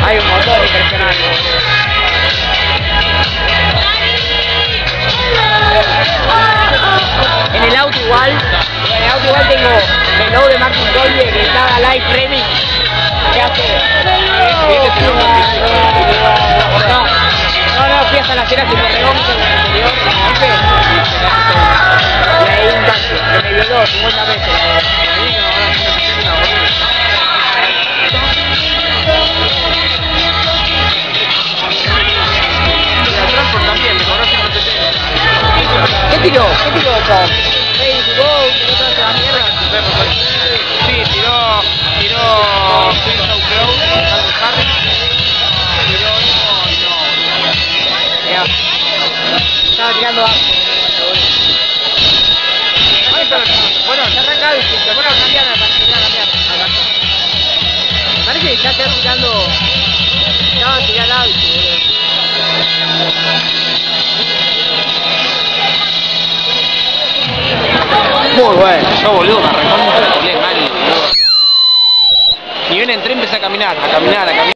Hay un motor impresionante. En el auto igual tengo el logo de Martin Solveig que está live remix. ¿Qué hace? No, fui hasta las ceras de Torreón con el anterior, y ahí un taxi, que me violó 50 veces. ¿Qué tiró eso? Facebook, tiró toda esa mierda. Sí, tiró Estaba tirando abajo. Bueno, ya arranca el se pone a cambiar, parece que ya está tirando. Ya va a tirar auto, muy bueno, yo boludo, me arrancó un mal, boludo. Y viene en tren, empecé a caminar.